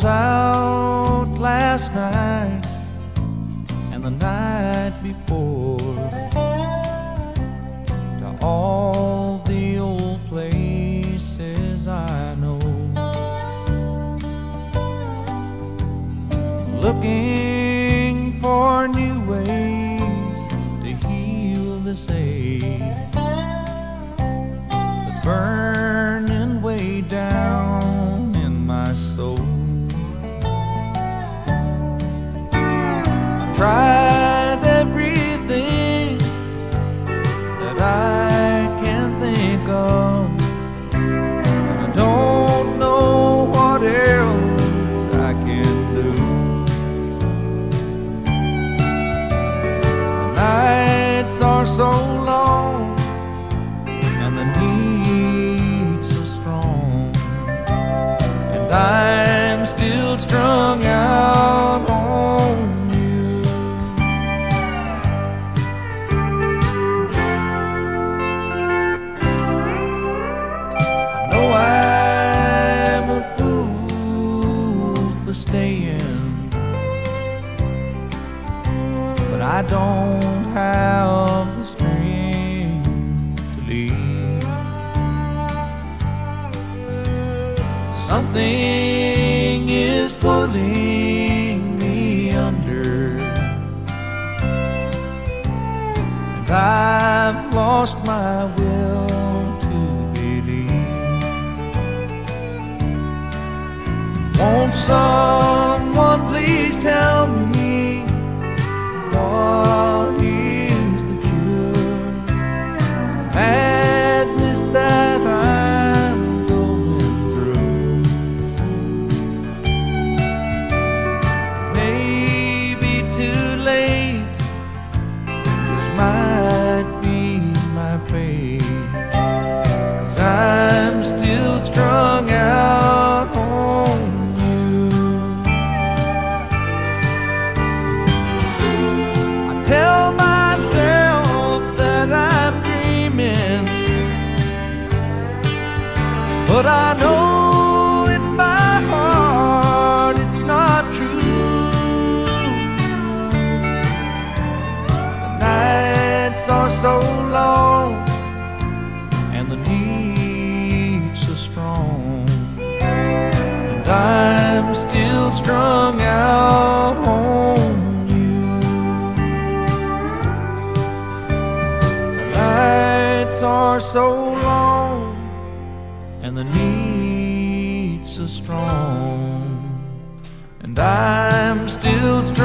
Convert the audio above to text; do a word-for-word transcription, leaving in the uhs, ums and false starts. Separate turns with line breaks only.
was out last night and the night before, to all the old places I know, looking for new ways to heal this ache that's burning way down in my soul. I tried everything that I can think of, and I don't know what else I can do. The nights are so long and the need so strong, and I'm still strung out on you. I know I'm a fool for staying, but I don't have the strength to leave. Something is pulling me under, and I've lost my will to believe. Won't someone please tell me what is the cure? Madness that I'm going through. Maybe too late, this might be my fate, 'cause I'm still strung out on you. I tell myself that I'm dreaming, but I know in my heart it's not true. The nights are so long and the need so strong, and I'm still strung out on you. The nights are so long and the need so strong, and I'm still strung